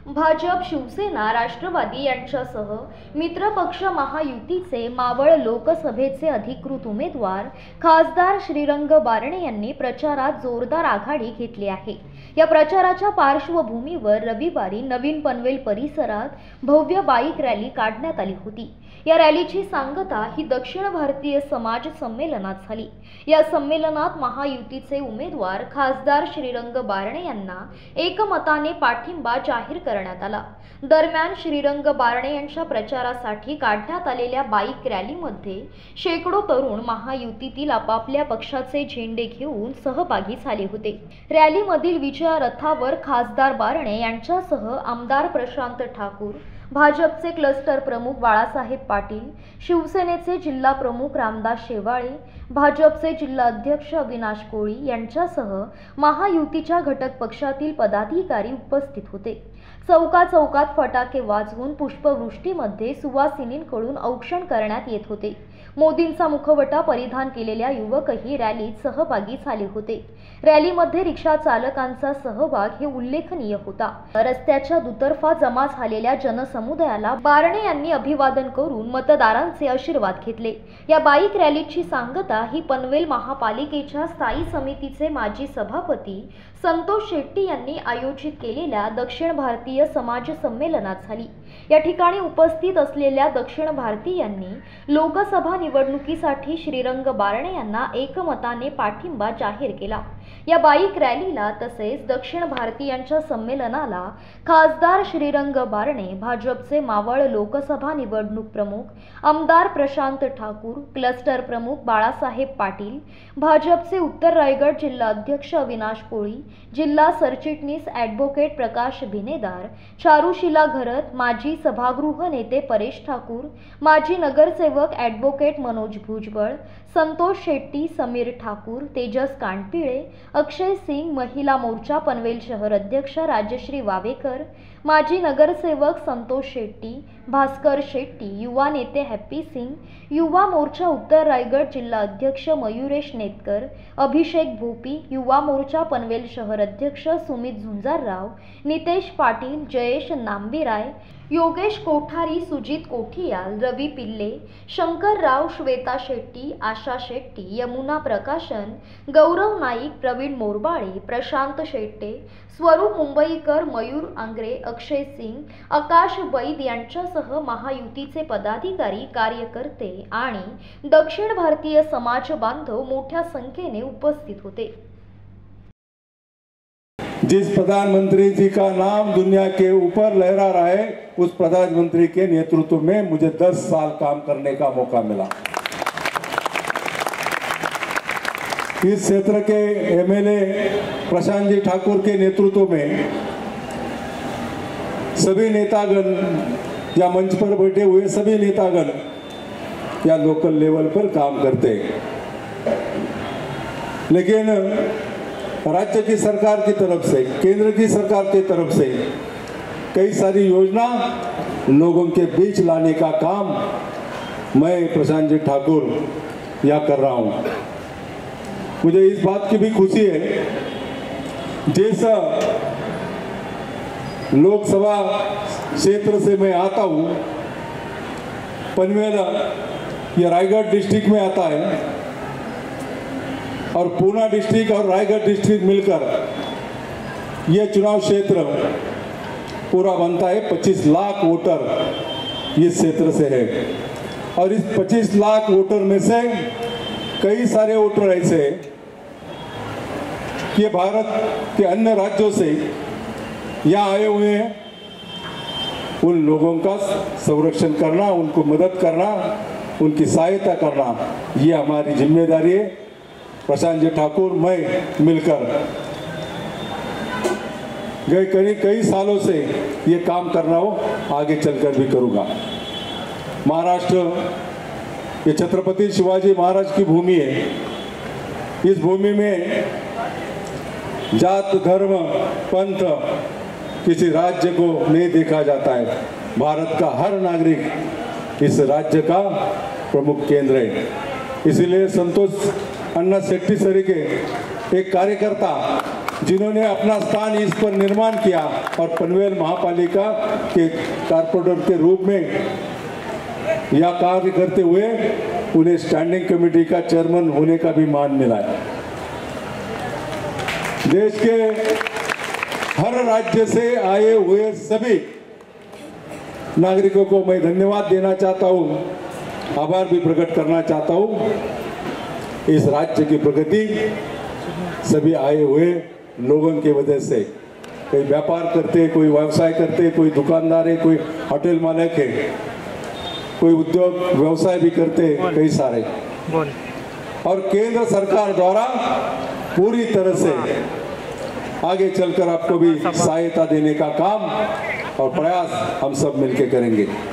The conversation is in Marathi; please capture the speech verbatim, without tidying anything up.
भाजप, शिवसेना, राष्ट्रवादी यांच्यासह मित्रपक्ष महायुतीचे मावळ लोकसभेचे अधिकृत उमेदवार खासदार श्रीरंग बारणे यांनी प्रचारात जोरदार आघाडी घेतली आहे। या प्रचाराच्या पार्श्वभूमीवर रविवारी नवीन पनवेल परिसरात भव्य बाईक रॅली काढण्यात आली होती। या रॅलीची सांगता ही दक्षिण भारतीय समाज संमेलनात झाली। या संमेलनात महायुतीचे उमेदवार खासदार श्रीरंग बारणे यांना एकमताने पाठिंबा जाहीर करण्यात आला। दरम्यान श्रीरंग बारणे यांच्या प्रचारासाठी काढण्यात आलेल्या बाईक रॅलीमध्ये शेकडो तरुण महायुतीतील आपापल्या पक्षाचे झेंडे घेऊन सहभागी झाले होते। रॅलीमधील विजया रथावर खासदार बारणे यांच्यासह आमदार प्रशांत ठाकूर, भाजपचे क्लस्टर प्रमुख बाळासाहेब पाटील, शिवसेनेचे जिल्हा प्रमुख रामदास शेवाळे, भाजपचे जिल्हा अध्यक्ष अविनाश कोळी यांच्यासह महायुतीच्या घटक पक्षातील पदाधिकारी उपस्थित होते। चौका चौकात फटाके वाजवून पुष्पवृष्टीमध्ये सुवासिनींकडून औक्षण करण्यात येत होते। मोदींचा मुखवटा परिधान केलेल्या युवकही रॅलीत सहभागी झाले होते। रॅलीमध्ये रिक्षा चालकांचा सहभाग हे उल्लेखनीय होता। रस्त्याच्या दुतर्फा जमा झालेल्या जनसमुदायाला बारणे यांनी अभिवादन करून मतदारांचे आशीर्वाद घेतले। या बाईक रॅलीची सांगता ही पनवेल महापालिकेच्या स्थायी समितीचे माजी सभापती संतोष शेट्टी यांनी आयोजित केलेल्या दक्षिण भारतीय समाज संमेलनात झाली। या ठिकाणी उपस्थित असलेल्या दक्षिण भारतीयांनी लोकसभा निवडणुकीसाठी श्रीरंग बारणे यांना एकमताने पाठिंबा जाहीर केला। या बाईक रॅलीला तसेच दक्षिण भारतीयांच्या संमेलनाला खासदार श्रीरंग बारणे, भाजपचे मावळ लोकसभा निवडणूक प्रमुख आमदार प्रशांत ठाकूर, क्लस्टर प्रमुख बाळासाहेब पाटील, भाजपचे उत्तर रायगड जिल्हा अध्यक्ष अविनाश कोळी, जिल्हा सरचिटणीस ॲडव्होकेट प्रकाश भिनेदार, चारुशिला घरत, माजी सभागृह नेते परेश ठाकूर, माजी नगरसेवक ॲडव्होकेट मनोज भुजबळ, संतोष शेट्टी, समीर ठाकूर, तेजस कांडपिळे, अक्षय सिंग, महिला मोर्चा पनवेल शहर अध्यक्ष राजश्री वावेकर, माजी नगरसेवक संतोष शेट्टी, भास्कर शेट्टी, युवा नेते हॅप्पी सिंग, युवा मोर्चा उत्तर रायगड जिल्हा अध्यक्ष मयुरेश नेतकर, अभिषेक भोपी, युवा मोर्चा पनवेल शहर अध्यक्ष सुमित झुंजारराव, नितेश पाटील, जयेश नांबीराय, योगेश कोठारी, सुजित कोठियाल, रवी पिल्ले, शंकरराव, श्वेता शेट्टी, आशा शेट्टी, यमुना प्रकाशन, गौरव नाईक, प्रवीण मोरबाळे, प्रशांत शेट्टे, स्वरूप मुंबईकर, मयूर आंग्रे, अक्षय सिंग, आकाश बैद यांच्यासह महायुतीचे पदाधिकारी, कार्यकर्ते आणि दक्षिण भारतीय समाज बांधव मोठ्या संख्येने उपस्थित होते। जिस प्रधानमंत्री जी का नाम दुनिया के ऊपर लहरा रहा है, उस प्रधानमंत्री के नेतृत्व में मुझे दस साल काम करने का मौका मिला। इस क्षेत्र के एमएलए प्रशांत जी ठाकुर के नेतृत्व में सभी नेतागण या मंच पर बैठे हुए सभी नेतागण या लोकल लेवल पर काम करते, लेकिन राज्य की सरकार की तरफ से, केंद्र की सरकार की तरफ से कई सारी योजना लोगों के बीच लाने का काम मैं प्रशांत जी ठाकुर या कर रहा हूँ। मुझे इस बात की भी खुशी है, जिस लोकसभा क्षेत्र से मैं आता हूँ, पनवेल ये रायगढ़ डिस्ट्रिक्ट में आता है और पूना डिस्ट्रिक्ट और रायगढ़ डिस्ट्रिक्ट मिलकर यह चुनाव क्षेत्र पूरा बनता है। पच्चीस लाख वोटर इस क्षेत्र से है और इस पच्चीस लाख वोटर में से कई सारे वोटर ऐसे हैं कि भारत के अन्य राज्यों से यहाँ आए हुए हैं। उन लोगों का संरक्षण करना, उनको मदद करना, उनकी सहायता करना, ये हमारी जिम्मेदारी है। प्रशांत जी ठाकुर मैं मिलकर गए कई कई सालों से ये काम कर रहा हूँ, आगे चलकर भी करूँगा। महाराष्ट्र ये छत्रपति शिवाजी महाराज की भूमि है। इस भूमि में जात, धर्म, पंथ किसी राज्य को नहीं देखा जाता है। भारत का हर नागरिक इस राज्य का प्रमुख केंद्र है। इसलिए संतोष अन्ना शेट्टी सरी के एक कार्यकर्ता जिन्होंने अपना स्थान इस पर निर्माण किया और पनवेल महापालिका के कारपोरेटर के रूप में यह कार्य करते हुए उन्हें स्टैंडिंग कमेटी का चेयरमैन होने का भी मान मिला है। देश के हर राज्य से आए हुए सभी नागरिकों को मैं धन्यवाद देना चाहता हूं, आभार भी प्रकट करना चाहता हूं। इस राज्य की प्रगति सभी आए हुए लोगों की वजह से, कोई व्यापार करते, कोई व्यवसाय करते, कोई दुकानदार है, कोई होटल मालिक है, कोई उद्योग व्यवसाय भी करते, कई सारे, और केंद्र सरकार द्वारा पूरी तरह से आगे चलकर आपको भी सहायता देने का काम और प्रयास हम सब मिलकर करेंगे।